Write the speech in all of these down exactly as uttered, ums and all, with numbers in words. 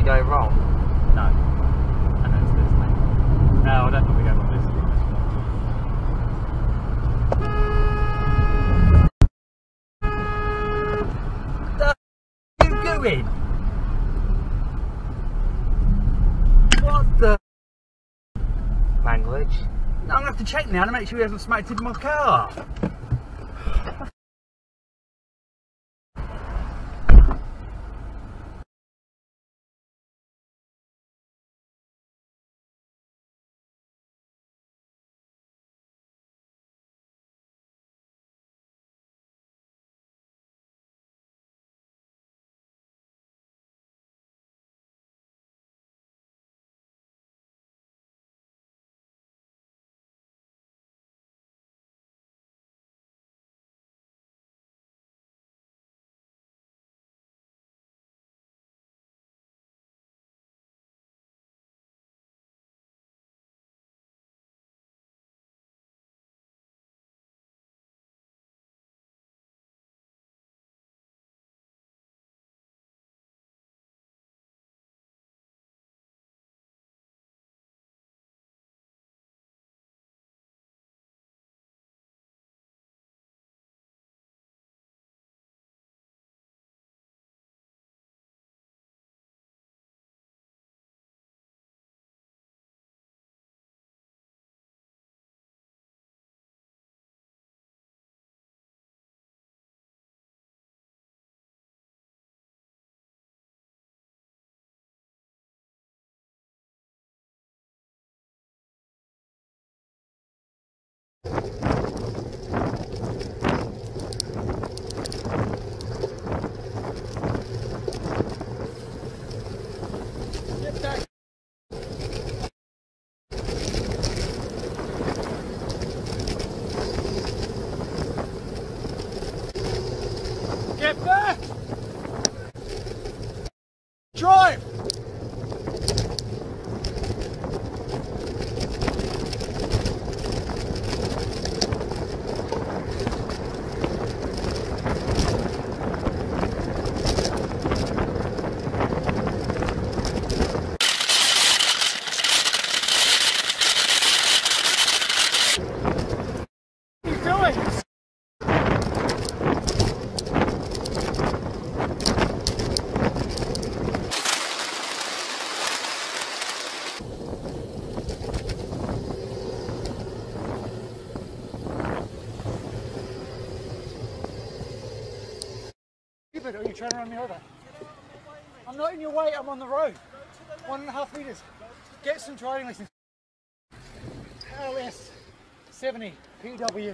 go wrong? No. I know it's this, mate. No, I don't think we go like this. What are you doing? What the Language. I'm gonna have to check now to make sure he hasn't smoked in my car. Get back! Drive! Or are you trying to run me over? I'm not in your way, I'm on the road. One and a half metres. Get some driving lessons. L S seventy P W.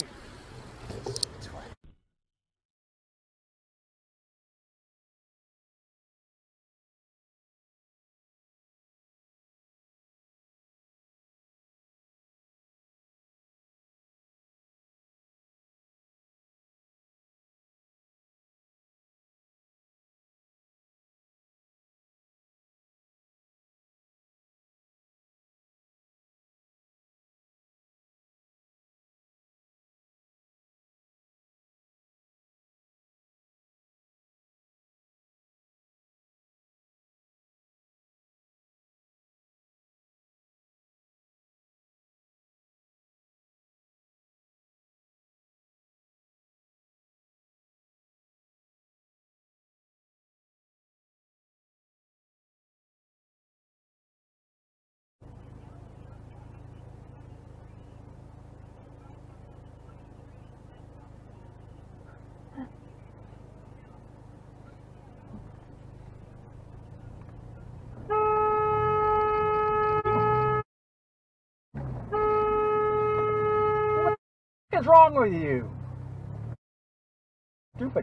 What is wrong with you? Stupid.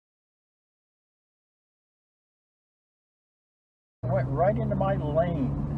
Went right into my lane.